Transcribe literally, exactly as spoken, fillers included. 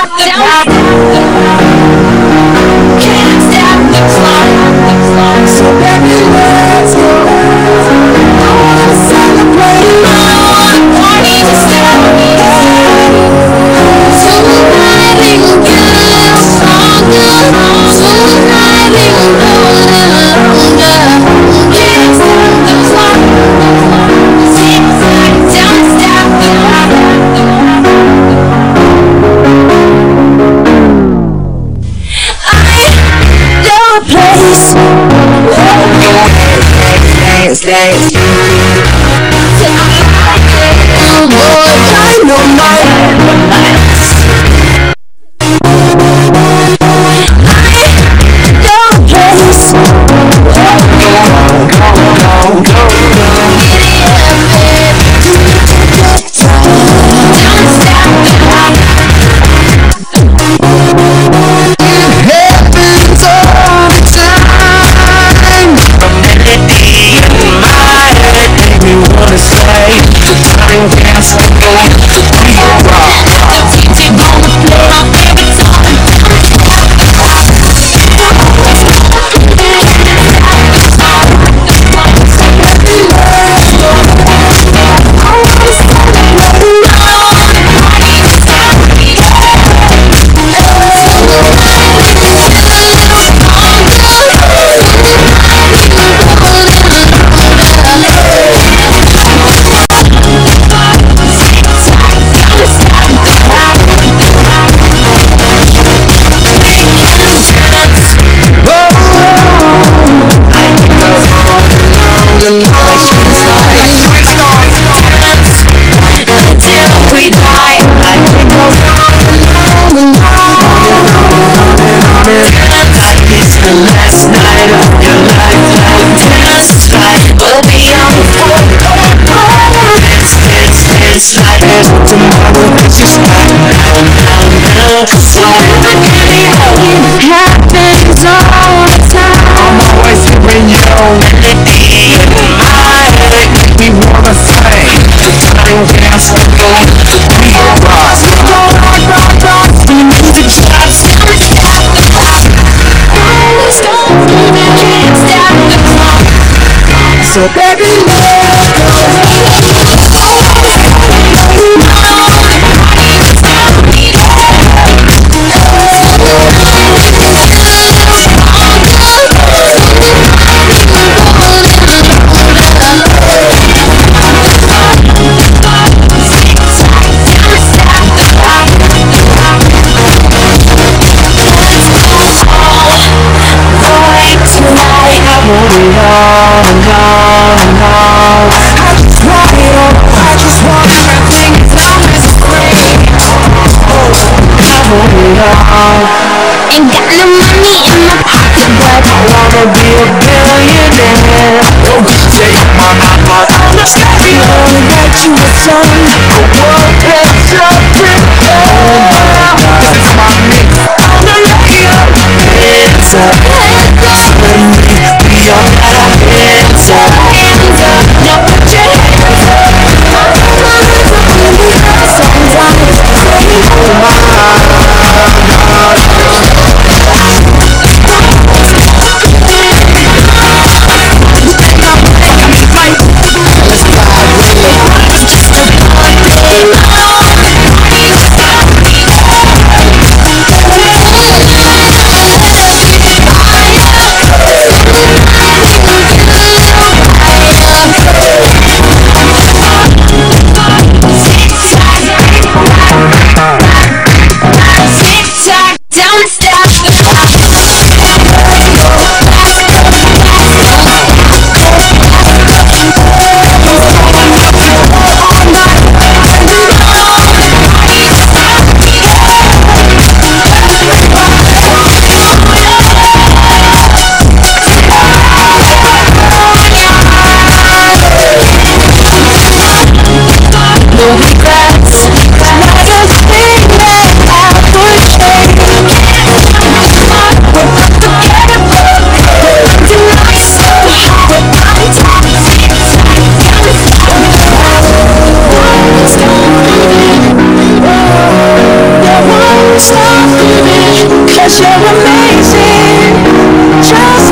stop the clock. Can't stop the clock. So baby, let's go. I wanna celebrate. I wanna party to stop. Tonight we gon' get a little stronger. Tonight we gon' go a little longer. Can't stop the clock. Tick tock, don't stop the clock. I know a place. Dance, dance. Oh boy, dynamite. So baby, let's go. Ain't got no money in my pocket, but I wanna be a billionaire. Take my heart on the stereo, write you a song. The world has a prepare. This is my mix on the radio. It's a hands up when we we all got our hands up. Hands up, now put your hands up. Sometimes say oh my. just